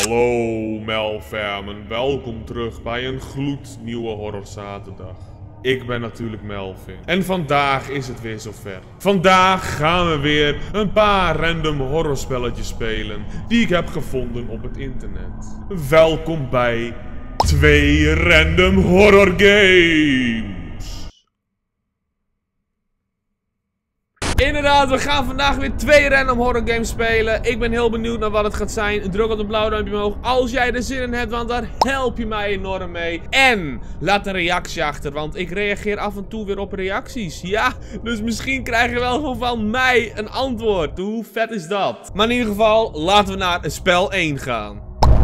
Hallo Melfam, welkom terug bij een gloednieuwe Horror Zaterdag. Ik ben natuurlijk Melvin. En vandaag is het weer zover. Vandaag gaan we weer een paar random horrorspelletjes spelen die ik heb gevonden op het internet. Welkom bij 2 random horror games. Inderdaad, we gaan vandaag weer 2 random horror games spelen. Ik ben heel benieuwd naar wat het gaat zijn. Druk op het blauwe duimpje omhoog als jij er zin in hebt, want daar help je mij enorm mee. En laat een reactie achter, want ik reageer af en toe weer op reacties. Ja, dus misschien krijg je wel gewoon van mij een antwoord. Hoe vet is dat? Maar in ieder geval, laten we naar spel 1 gaan.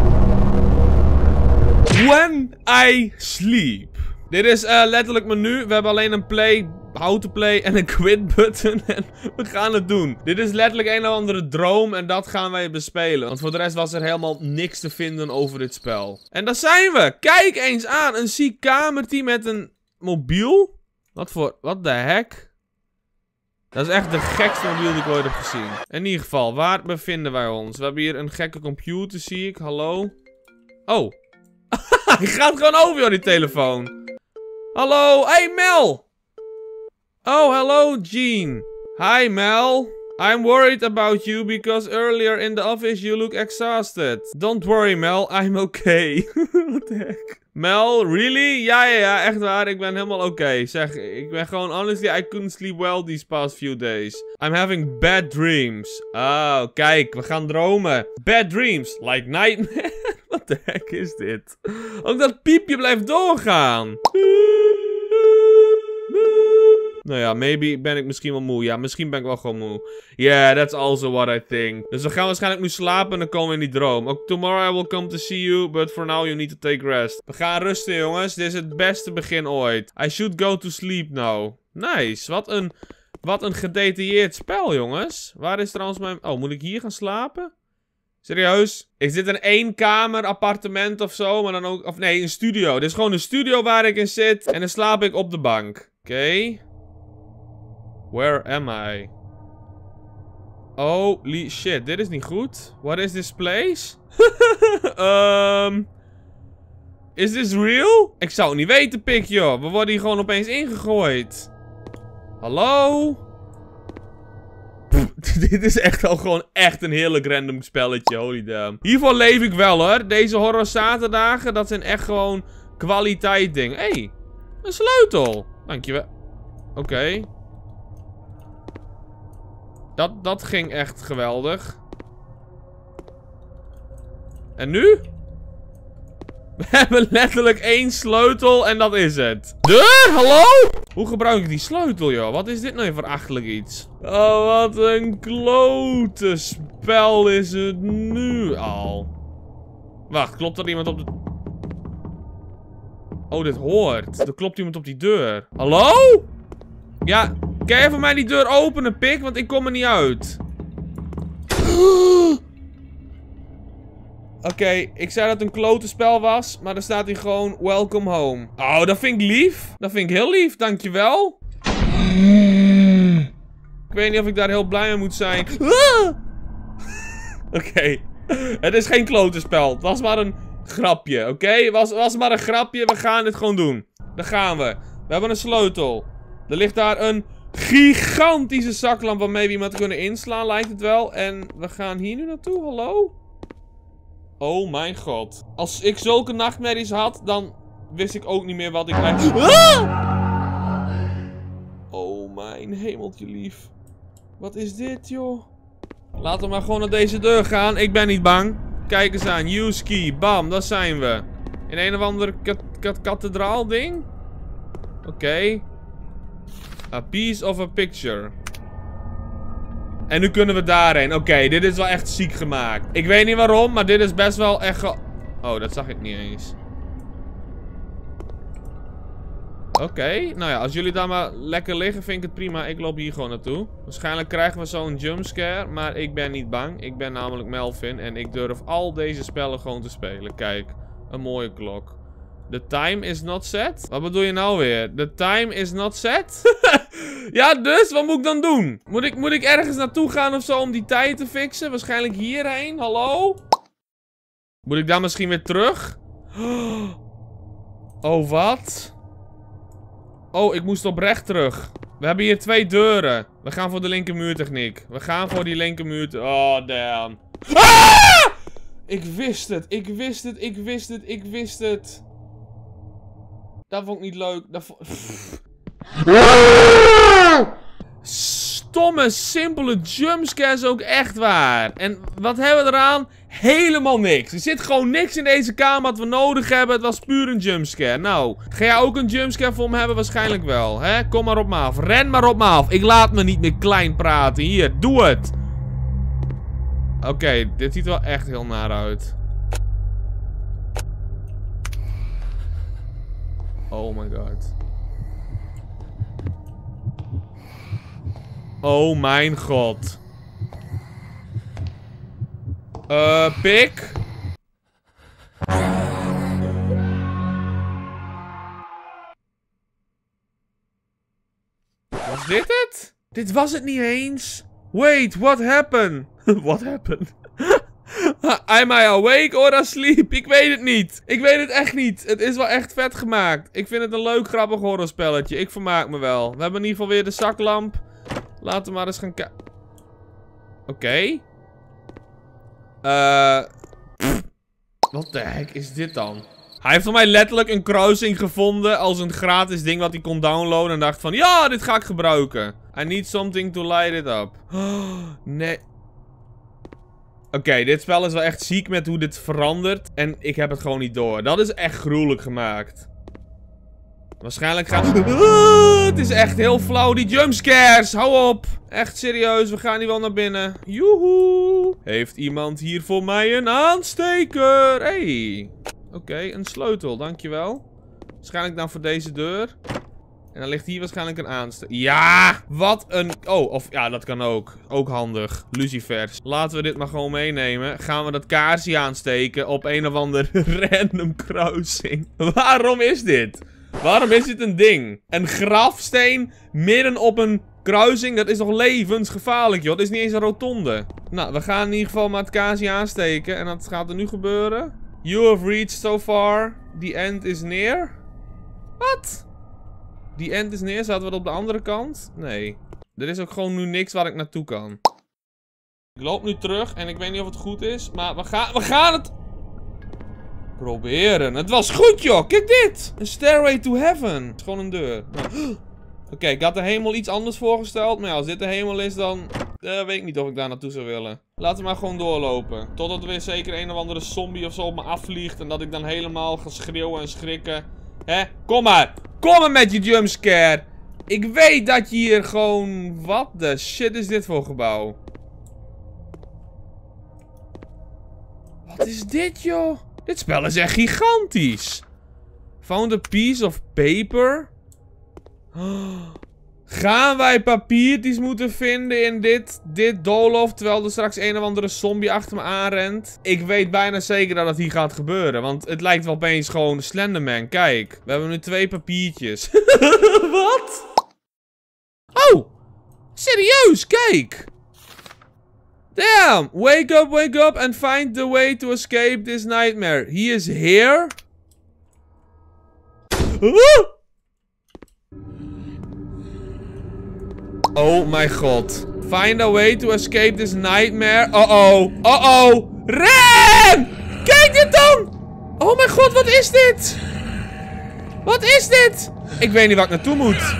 When I Sleep. Dit is letterlijk menu. We hebben alleen een play, how to play en een quit button. En we gaan het doen. Dit is letterlijk een of andere droom en dat gaan wij bespelen. Want voor de rest was er helemaal niks te vinden over dit spel. En daar zijn we. Kijk eens aan. Een ziek kamertje met een mobiel. Wat de heck? Dat is echt de gekste mobiel die ik ooit heb gezien. In ieder geval, waar bevinden wij ons? We hebben hier een gekke computer, zie ik. Hallo? Oh. Hij gaat gewoon over, joh, die telefoon. Hallo, hey Mel! Oh, hello Gene. Hi Mel. I'm worried about you because earlier in the office you look exhausted. Don't worry Mel, I'm okay. What the heck? Mel, really? Ja, echt waar, ik ben helemaal oké. Zeg, ik ben gewoon, honestly, I couldn't sleep well these past few days. I'm having bad dreams. Oh, kijk, we gaan dromen. Bad dreams, like nightmare. What the heck is dit? Ook dat piepje blijft doorgaan. Nou ja, maybe ben ik misschien wel moe. Ja, misschien ben ik wel gewoon moe. Yeah, that's also what I think. Dus we gaan waarschijnlijk nu slapen en dan komen we in die droom. Ook tomorrow I will come to see you, but for now you need to take rest. We gaan rusten, jongens. Dit is het beste begin ooit. I should go to sleep now. Nice. Wat een gedetailleerd spel, jongens. Waar is trouwens mijn... Oh, moet ik hier gaan slapen? Serieus? Ik zit in 1 kamer, appartement of zo, maar dan ook... Of nee, een studio. Dit is gewoon een studio waar ik in zit. En dan slaap ik op de bank. Oké. Where am I? Holy shit, dit is niet goed. What is this place? Is this real? Ik zou het niet weten, pik, joh. We worden hier gewoon opeens ingegooid. Hallo? Dit is echt al gewoon echt een heerlijk random spelletje, holy damn. Hiervoor leef ik wel, hoor. Deze horror zaterdagen, dat zijn echt gewoon kwaliteit dingen. Hey, een sleutel. Dankjewel. Oké. Dat ging echt geweldig. En nu? We hebben letterlijk 1 sleutel en dat is het. Hallo? Hoe gebruik ik die sleutel, joh? Wat is dit nou voor achterlijk iets? Oh, wat een klote spel is het nu al. Wacht, klopt er iemand op de... Oh, dit hoort. Er klopt iemand op die deur. Hallo? Ja, kan je voor mij die deur openen, pik? Want ik kom er niet uit. Oké, ik zei dat het een klote spel was, maar er staat hier gewoon welcome home. Oh, dat vind ik lief. Dat vind ik heel lief, dankjewel. Ik weet niet of ik daar heel blij mee moet zijn. Oké, het is geen klote spel. Het was maar een grapje, oké? Was maar een grapje, we gaan dit gewoon doen. Daar gaan we. We hebben een sleutel. Er ligt daar een gigantische zaklamp waarmee we iemand kunnen inslaan, lijkt het wel. En we gaan hier nu naartoe, hallo? Oh mijn god. Als ik zulke nachtmerries had, dan wist ik ook niet meer wat ik Oh mijn hemeltje lief. Wat is dit, joh? Laten we maar gewoon naar deze deur gaan. Ik ben niet bang. Kijk eens aan. Use key. Bam, daar zijn we. In een of ander kathedraal ding. Oké. A piece of a picture. En nu kunnen we daarheen. Oké, dit is wel echt ziek gemaakt. Ik weet niet waarom, maar dit is best wel echt Oh, dat zag ik niet eens. Oké, nou ja, als jullie daar maar lekker liggen, vind ik het prima. Ik loop hier gewoon naartoe. Waarschijnlijk krijgen we zo'n jumpscare, maar ik ben niet bang. Ik ben namelijk Melvin en ik durf al deze spellen gewoon te spelen. Kijk, een mooie klok. The time is not set? Wat bedoel je nou weer? The time is not set? Ja, dus wat moet ik dan doen? Moet ik ergens naartoe gaan of zo om die tijd te fixen? Waarschijnlijk hierheen. Hallo? Moet ik dan misschien weer terug? Oh, wat? Oh, ik moest oprecht terug. We hebben hier 2 deuren. We gaan voor de linkermuurtechniek. We gaan voor die linkermuur. Oh, damn. Ah! Ik wist het. Ik wist het. Ik wist het. Ik wist het. Dat vond ik niet leuk. Dat vond... Stomme, simpele jumpscares ook echt waar. En wat hebben we eraan? Helemaal niks. Er zit gewoon niks in deze kamer wat we nodig hebben. Het was puur een jumpscare. Nou, ga jij ook een jumpscare voor me hebben? Waarschijnlijk wel. Hè? Kom maar op me af. Ren maar op me af. Ik laat me niet meer klein praten. Hier, doe het. Oké, dit ziet er wel echt heel naar uit. Oh my god. Oh mijn god. Pik. Was dit het? Dit was het niet eens. Wait, what happened? What happened? Am I awake or asleep? Ik weet het niet. Ik weet het echt niet. Het is wel echt vet gemaakt. Ik vind het een leuk, grappig horrorspelletje. Ik vermaak me wel. We hebben in ieder geval weer de zaklamp. Laten we maar eens gaan kijken. Oké. Wat de heck is dit dan? Hij heeft voor mij letterlijk een kruising gevonden als een gratis ding wat hij kon downloaden. En dacht van, ja, dit ga ik gebruiken. I need something to light it up. Oh, nee. Oké, dit spel is wel echt ziek met hoe dit verandert. En ik heb het gewoon niet door. Dat is echt gruwelijk gemaakt. Waarschijnlijk gaat... het is echt heel flauw, die jumpscares. Hou op. Echt serieus, we gaan hier wel naar binnen. Joehoe. Heeft iemand hier voor mij een aansteker? Hey. Oké, een sleutel, dankjewel. Waarschijnlijk dan voor deze deur. En dan ligt hier waarschijnlijk een aansteker. Ja, wat een... Oh, of ja, dat kan ook. Ook handig. Lucifers. Laten we dit maar gewoon meenemen. Gaan we dat kaarsje aansteken op een of ander random kruising. Waarom is dit? Waarom is dit een ding? Een grafsteen midden op een kruising? Dat is toch levensgevaarlijk, joh. Dat is niet eens een rotonde. Nou, we gaan in ieder geval maar het kaarsje aansteken. En dat gaat er nu gebeuren. You have reached so far. The end is near. Wat? The end is near. Zaten we op de andere kant? Nee. Er is ook gewoon nu niks waar ik naartoe kan. Ik loop nu terug en ik weet niet of het goed is. Maar we gaan het... proberen. Het was goed, joh. Kijk dit. Een stairway to heaven. Het is gewoon een deur. Nou. Oké, ik had de hemel iets anders voorgesteld. Maar ja, als dit de hemel is, dan... weet ik niet of ik daar naartoe zou willen. Laten we maar gewoon doorlopen. Totdat er weer zeker een of andere zombie of zo op me afvliegt. En dat ik dan helemaal ga schreeuwen en schrikken. Hè? Kom maar. Kom maar met je jumpscare. Ik weet dat je hier gewoon... Wat de shit is dit voor gebouw? Wat is dit, joh? Dit spel is echt gigantisch. Found a piece of paper. Gaan wij papiertjes moeten vinden in dit doolhof, terwijl er straks een of andere zombie achter me aanrent? Ik weet bijna zeker dat het hier gaat gebeuren, want het lijkt wel opeens gewoon Slenderman. Kijk, we hebben nu 2 papiertjes. Wat? Oh, serieus, kijk. Damn, wake up and find the way to escape this nightmare. He is here. Oh mijn god. Find a way to escape this nightmare. Uh-oh. Uh-oh. Ren! Kijk dit dan! Oh mijn god, wat is dit? Wat is dit? Ik weet niet waar ik naartoe moet.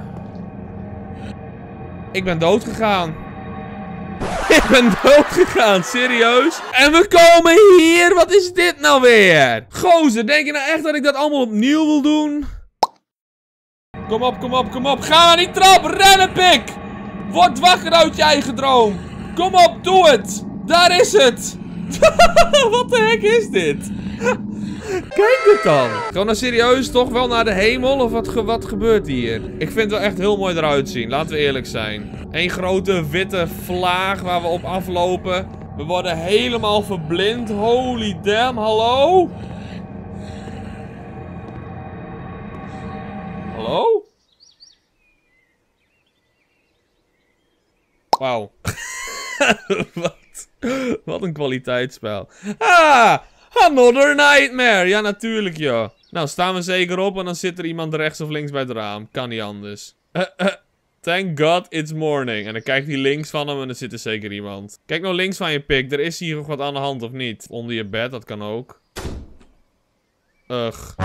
Ik ben dood gegaan. Ik ben dood gegaan, serieus? En we komen hier, wat is dit nou weer? Gozer, denk je nou echt dat ik dat allemaal opnieuw wil doen? Kom op, kom op, kom op. Ga naar die trap, rennen, pik! Word wakker uit je eigen droom. Kom op, doe het. Daar is het. Wat de heck is dit? Kijk dit dan. Gewoon nou serieus toch wel naar de hemel? Of wat gebeurt hier? Ik vind het wel echt heel mooi eruit zien. Laten we eerlijk zijn. Eén grote witte vlaag waar we op aflopen. We worden helemaal verblind. Holy damn. Hallo? Hallo? Wauw. Wat een kwaliteitsspel. Ah! Another nightmare. Ja, natuurlijk, joh. Nou, staan we zeker op en dan zit er iemand rechts of links bij het raam. Kan niet anders. Thank God it's morning. En dan kijkt hij links van hem en dan zit er zeker iemand. Kijk nou links van je, Pik. Er is hier nog wat aan de hand, of niet? Onder je bed, dat kan ook. Ugh.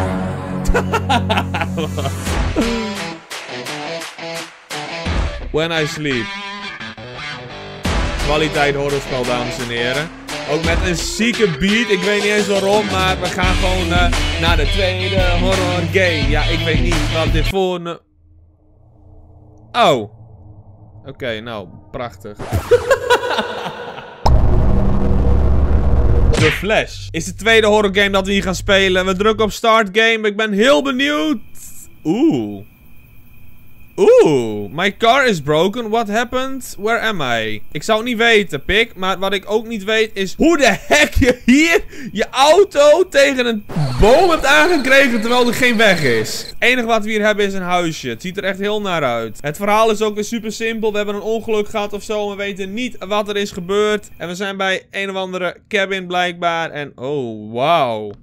When I Sleep. Kwaliteit horrorspel, dames en heren. Ook met een zieke beat. Ik weet niet eens waarom, maar we gaan gewoon naar de tweede horror game. Ja, ik weet niet wat dit voor... Oh. Oké, nou, prachtig. The Flash is de tweede horror game dat we hier gaan spelen. We drukken op start game. Ik ben heel benieuwd. Oeh. Oeh, my car is broken. What happened? Where am I? Ik zou het niet weten, Pik. Maar wat ik ook niet weet is hoe de heck je hier je auto tegen een boom hebt aangekregen terwijl er geen weg is. Het enige wat we hier hebben is een huisje. Het ziet er echt heel naar uit. Het verhaal is ook weer super simpel. We hebben een ongeluk gehad of zo en we weten niet wat er is gebeurd. En we zijn bij een of andere cabin blijkbaar. En oh, wauw.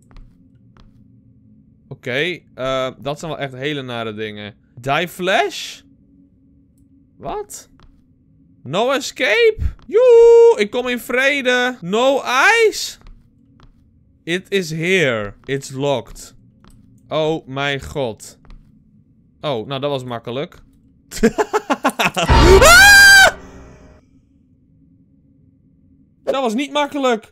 Oké, dat zijn wel echt hele nare dingen. Die Flash? Wat? No escape? Joe, ik kom in vrede. No eyes? It is here. It's locked. Oh mijn god. Oh, nou dat was makkelijk. Dat was niet makkelijk.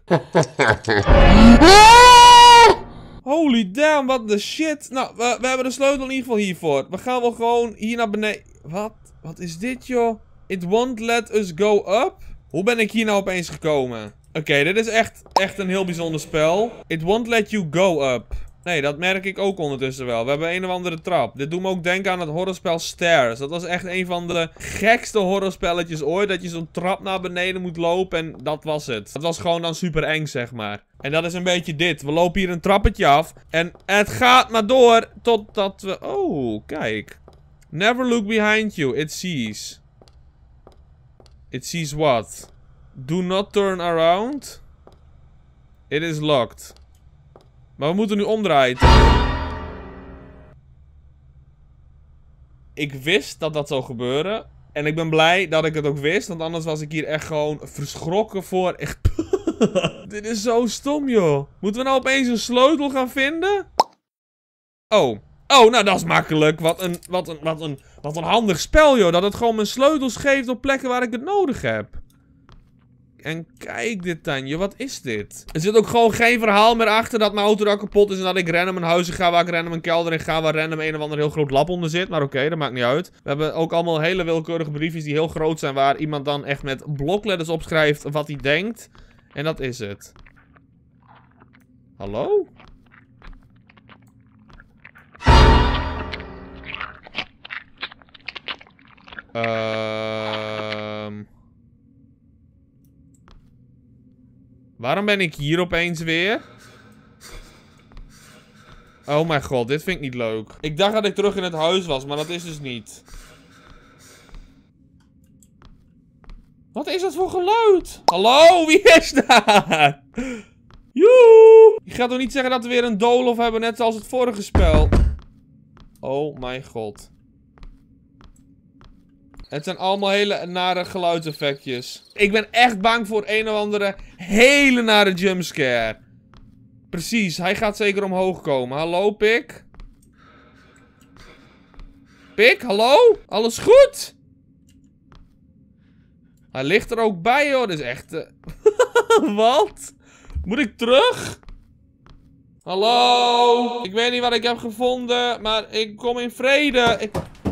Holy damn, what the shit. Nou, we hebben de sleutel in ieder geval hiervoor. We gaan wel gewoon hier naar beneden. Wat? Wat is dit, joh? It won't let us go up? Hoe ben ik hier nou opeens gekomen? Oké, dit is echt een heel bijzonder spel. It won't let you go up. Nee, dat merk ik ook ondertussen wel. We hebben een of andere trap. Dit doet me ook denken aan het horrorspel Stairs. Dat was echt een van de gekste horrorspelletjes ooit. Dat je zo'n trap naar beneden moet lopen en dat was het. Dat was gewoon dan super eng, zeg maar. En dat is een beetje dit. We lopen hier een trappetje af. En het gaat maar door totdat we... Oh, kijk. Never look behind you. It sees. It sees what? Do not turn around. It is locked. Maar we moeten nu omdraaien. Ik wist dat dat zou gebeuren. En ik ben blij dat ik het ook wist. Want anders was ik hier echt gewoon verschrokken voor. Echt. Dit is zo stom, joh. Moeten we nou opeens een sleutel gaan vinden? Oh. Oh, nou dat is makkelijk. Wat een handig spel, joh. Dat het gewoon mijn sleutels geeft op plekken waar ik het nodig heb. En kijk dit dan, joh. Wat is dit? Er zit ook gewoon geen verhaal meer achter dat mijn auto dan kapot is en dat ik random een huis in ga, waar ik random een kelder in ga, waar random een of ander heel groot lab onder zit. Maar oké, dat maakt niet uit. We hebben ook allemaal hele willekeurige briefjes die heel groot zijn, waar iemand dan echt met blokletters opschrijft wat hij denkt. En dat is het. Hallo? Waarom ben ik hier opeens weer? Oh mijn god, dit vind ik niet leuk. Ik dacht dat ik terug in het huis was, maar dat is dus niet. Wat is dat voor geluid? Hallo, wie is daar? Joe! Je gaat toch niet zeggen dat we weer een doolhof hebben, net zoals het vorige spel? Oh mijn god. Het zijn allemaal hele nare geluidseffectjes. Ik ben echt bang voor een of andere hele nare jumpscare. Precies, hij gaat zeker omhoog komen. Hallo, Pik? Pik, hallo? Alles goed? Hij ligt er ook bij, hoor. Dat is echt... Wat? Moet ik terug? Hallo? Ik weet niet wat ik heb gevonden, maar ik kom in vrede.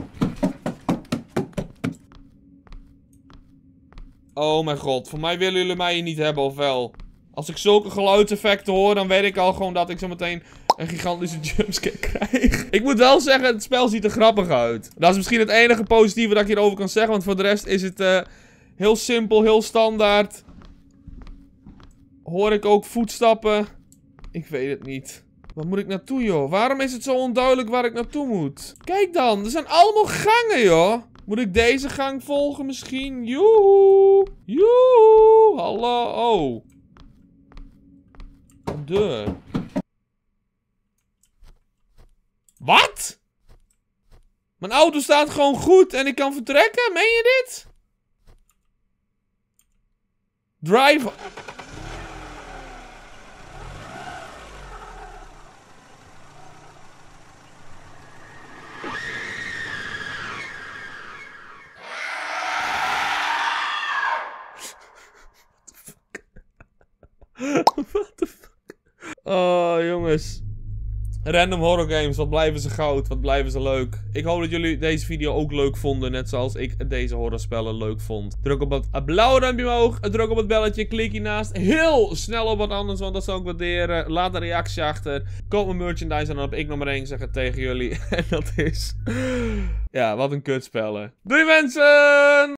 Oh mijn god, voor mij willen jullie mij hier niet hebben, of wel? Als ik zulke geluidseffecten hoor, dan weet ik al gewoon dat ik zo meteen een gigantische jumpscare krijg. Ik moet wel zeggen, het spel ziet er grappig uit. Dat is misschien het enige positieve dat ik hierover kan zeggen, want voor de rest is het heel simpel, heel standaard. Hoor ik ook voetstappen? Ik weet het niet. Waar moet ik naartoe, joh? Waarom is het zo onduidelijk waar ik naartoe moet? Kijk dan, er zijn allemaal gangen, joh. Moet ik deze gang volgen misschien? Joehoe. Joehoe. Hallo. Oh. deur. Wat? Mijn auto staat gewoon goed en ik kan vertrekken? Meen je dit? Drive... What the fuck? Oh, jongens. Random horror games, wat blijven ze goud, wat blijven ze leuk. Ik hoop dat jullie deze video ook leuk vonden, net zoals ik deze horrorspellen leuk vond. Druk op het blauwe duimpje omhoog, druk op het belletje, klik hiernaast heel snel op wat anders, want dat zou ik waarderen. Laat een reactie achter, koop mijn merchandise en dan heb ik nog maar één zeggen tegen jullie. En dat is... Ja, wat een kutspellen. Doei mensen!